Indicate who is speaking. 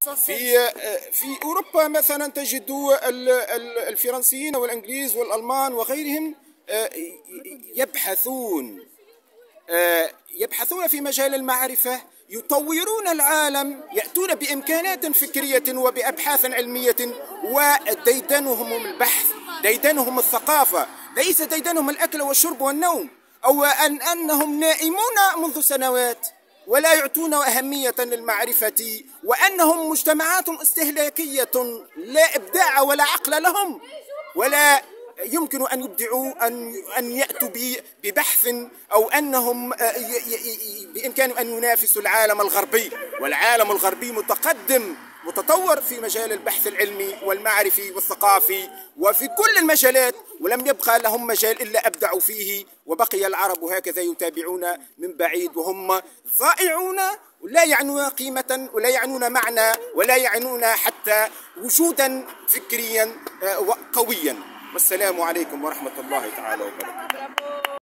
Speaker 1: في أوروبا مثلا تجد الفرنسيين والإنجليز والألمان وغيرهم يبحثون في مجال المعرفة، يطورون العالم، يأتون بإمكانات فكرية وبأبحاث علمية، وديدنهم البحث، ديدنهم الثقافة، ليس ديدنهم الأكل والشرب والنوم، أو أنهم نائمون منذ سنوات ولا يعطون أهمية للمعرفة، وأنهم مجتمعات استهلاكية لا إبداع ولا عقل لهم، ولا يمكن أن يبدعوا أن يأتوا ببحث، أو أنهم بإمكانهم أن ينافسوا العالم الغربي، والعالم الغربي متقدم متطور في مجال البحث العلمي والمعرفي والثقافي وفي كل المجالات، ولم يبقى لهم مجال إلا أبدعوا فيه، وبقي العرب هكذا يتابعون من بعيد وهم ضائعون، ولا يعنون قيمة ولا يعنون معنى ولا يعنون حتى وجودا فكريا قويا. والسلام عليكم ورحمة الله تعالى وبركاته.